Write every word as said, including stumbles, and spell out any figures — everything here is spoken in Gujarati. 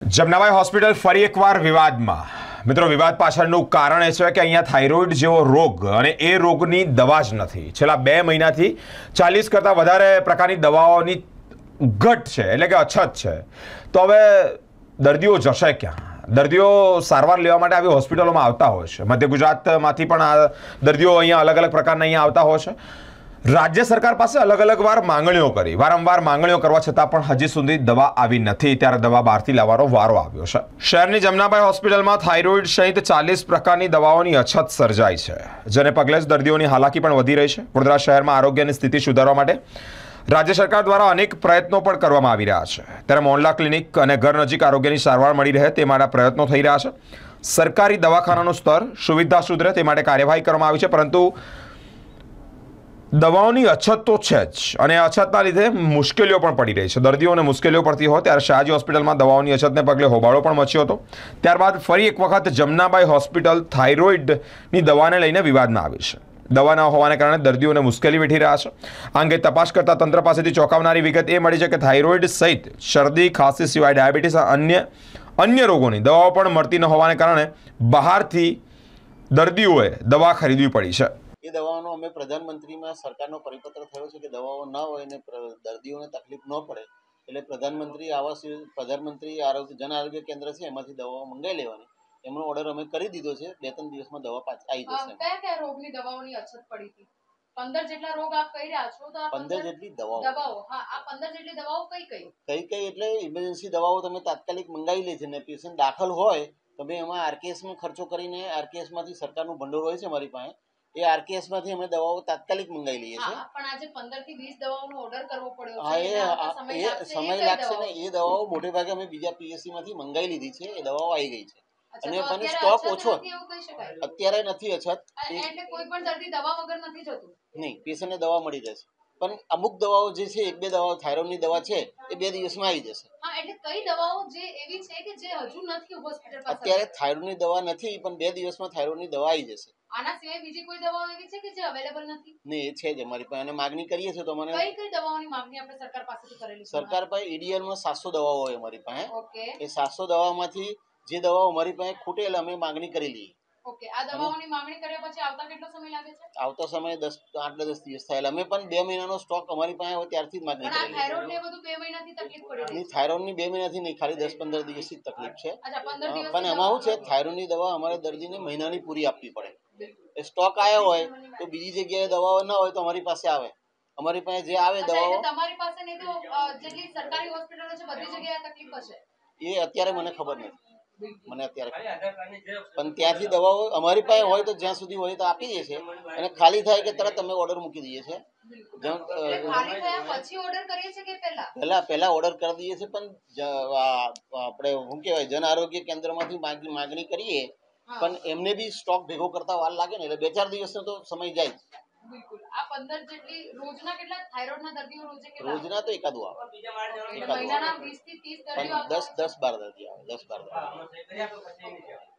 જમનાબાઈ હોસ્પિટલ ફરી એકવાર વિવાદમાં। મિત્રો, વિવાદ પાછળનું કારણ એ છે કે અહીંયા થાઇરોઇડ જેવો રોગ અને એ રોગની દવા જ નથી। છેલ્લા બે મહિનાથી ચાલીસ કરતાં વધારે પ્રકારની દવાઓની ઘટ છે, એટલે કે અછત છે। તો હવે દર્દીઓ જશે ક્યાં? દર્દીઓ સારવાર લેવા માટે આવી હોસ્પિટલોમાં આવતા હોય છે। મધ્ય ગુજરાતમાંથી પણ આ દર્દીઓ અહીંયા અલગ અલગ પ્રકારના અહીંયા આવતા હોય છે। राज्य सरकार पास अलग अलग वार मांगणीओ करी, वारंवार मांगणीओ करवा छतां पण हजी सुधी दवा आवी नथी। त्यारे दवा बहारथी लावવાનો वारो આવ્યો છે। શહેરની જમનાબાઈ હોસ્પિટલમાં થાઇરોઇડ સહિત ચાલીસ પ્રકારની દવાઓની અછત સર્જાઈ છે, જેને પગલે જ દર્દીઓની હાલાકી પણ વધી રહી છે। વડોદરા શહેરમાં આરોગ્યની સ્થિતિ સુધારવા માટે રાજ્ય સરકાર દ્વારા અનેક પ્રયત્નો પણ કરવામાં આવી રહ્યા છે। ત્યારે મોહલ્લા ક્લિનિક અને ઘર નજીક આરોગ્યની સારવાર મળી રહે તે માટે પ્રયત્નો થઈ રહ્યા છે। સરકારી દવાખાનાનું સ્તર સુવિધા સુધરે તે માટે કાર્યવાહી કરવામાં આવી છે, પરંતુ દવાઓની અછત તો છે જ, અને અછતના લીધે મુશ્કેલીઓ પણ પડી રહી છે। દર્દીઓને મુશ્કેલીઓ પડતી હોય ત્યારે શાહજી હોસ્પિટલમાં દવાઓની અછતને પગલે હોબાળો પણ મચ્યો હતો। ત્યારબાદ ફરી એક વખત જમનાબાઈ હોસ્પિટલ થાઇરોઇડની દવાને લઈને વિવાદમાં આવી છે। દવા ન હોવાને કારણે દર્દીઓને મુશ્કેલી વેઠી રહ્યા છે। આ અંગે તપાસ કરતા તંત્ર પાસેથી ચોંકાવનારી વિગત એ મળી છે કે થાઇરોઇડ સહિત શરદી ખાંસી સિવાય ડાયાબિટીસ અન્ય અન્ય રોગોની દવાઓ પણ મળતી ન હોવાને કારણે બહારથી દર્દીઓએ દવા ખરીદવી પડી છે। એ દવાઓનો અમે પ્રધાનમંત્રીમાં સરકારનો પરિપત્ર થયો છે કે દવાઓ ન હોય અને દર્દીઓને તકલીફ ન પડે એટલે પ્રધાનમંત્રી આવાસ પ્રધાનમંત્રી આરોગ્ય જન આરોગ્ય કેન્દ્ર છે એમાંથી દવાઓ મંગાવી લેવાની એમનો ઓર્ડર અમે કરી દીધો છે। બે ત્રણ દિવસમાં દવા પાછી આવી જશે। કયા કયા રોગની દવાઓની અછત પડી હતી? પંદર જેટલા રોગ આપ કહી રહ્યા છો, તો આ પંદર જેટલી દવાઓ દવાઓ હા આ પંદર જેટલી દવાઓ કઈ કઈ કઈ કઈ એટલે ઇમરજન્સી દવાઓ તમે તાત્કાલિક મંગાવી લે છે ને પેશન્ટ દાખલ હોય તમે એમાં આરકેએસમાં ખર્ચો કરીને આરકેએસમાંથી સરકારનું ભંડોળ હોય છે અમારી પાસે, એ આરકેએસ માંથી અમે દવાઓ તાત્કાલિક મંગાવી લઈએ છીએ। પણ આજે પંદર થી વીસ દવાઓનો ઓર્ડર કરવો પડ્યો હા, છે, એ એ સમય લાગશે ને। એ દવાઓ મોટે ભાગે અમે બીજા પીએસસી માંથી મંગાવી લીધી છે, એ દવાઓ આવી ગઈ છે અને પણ સ્ટોક ઓછો અત્યારે નથી અછત। એટલે કોઈ પણ દર્દી દવા વગર નથી જતું? નહીં, પેશન્ટને દવા મળી રહેશે, પણ અમુક દવાઓ જે છે એક બે દવાઓ થાઇરોઇડની દવા છે એ બે દિવસમાં આવી જશે। હા, એટલે કઈ દવાઓ જે એવી છે કે જે હજુ નથી હોસ્પિટલ પાસે? અત્યારે થાઇરોઇડની દવા નથી, પણ બે દિવસમાં થાઇરોઇડની દવા આવી જશે। આના સિવાય બીજી કોઈ દવાઓ એવી છે કે જે અવેલેબલ નથી? નહીં, એ છે જ અમારી પાસે, અને માગણી કરીએ છીએ તો મને કઈ કઈ દવાઓની માગણી આપણે સરકાર પાસેથી કરેલી છે? સરકાર પાસે ઈડીએલમાં સાતસો દવાઓ હોય અમારી પાસે। ઓકે, એ સાતસો દવામાંથી જે દવાઓ અમારી પાસે ખૂટે એટલે અમે માગણી કરી લઈએ। ઓકે, આ દવાઓની માગણી કર્યા પછી આવતા કેટલો સમય લાગે છે? આવતો સમય દસ આઠ દસ દિવસ થાય। અમે પણ બે મહિનાનો સ્ટોક અમારી પાસે હોય ત્યારથી જ માગણી પણ આ કરી થાઇરોઇડ ને બધું બે મહિનાથી તકલીફ પડી રહી નહીં, છે? થાઇરોઇડની બે મહિનાથી નહીં, ખાલી દસ પંદર દિવસથી જ તકલીફ છે। અચ્છા, પંદર દિવસ પણ એમાં શું છે, થાઇરોઇડની દવા અમારે દર્દીને મહિનાની પૂરી આપવી પડે। એ સ્ટોક આવ્યો હોય તો બીજી જગ્યાએ દવાઓ ના હોય તો અમારી પાસે આવે, અમારી પાસે જે આવે દવાઓ તમારી પાસે નહીં તો જેટલી સરકારી હોસ્પિટલો છે બધી જગ્યાએ તકલીફ હશે? એ અત્યારે મને ખબર નથી, મને અત્યારે પણ ત્યાંથી દવાઓ અમારી પાસે હોય તો જ્યાં સુધી હોય તો આપી દે છે, અને ખાલી થાય કે તરત અમે ઓર્ડર મૂકી દઈએ છીએ। પહેલા પહેલા ઓર્ડર કરી દઈએ છીએ, પણ આપણે શું કહેવાય જન આરોગ્ય કેન્દ્રમાંથી માગણી કરીએ પણ એમને બી સ્ટોક ભેગો કરતા વાર લાગે ને, એટલે બે ચાર દિવસનો તો સમય જાય। બિલકુલ। આ પંદર જેટલી રોજના કેટલા થાઇરોઇડના દર્દીઓ રોજે કેટલા? રોજના તો એકાદું આવે, મહિનાના વીસ થી ત્રીસ દર્દીઓ? દસ દસ બાર દર્દી આવે, દસ બાર દર્દી।